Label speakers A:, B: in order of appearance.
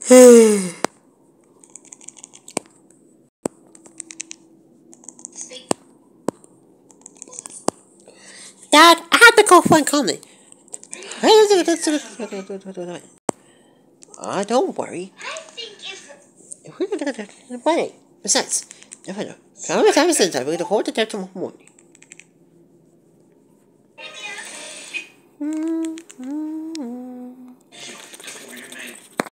A: Dad, I had to go find Conley. Don't worry. Wait, besides, how many times since I will hold the dead tomorrow morning?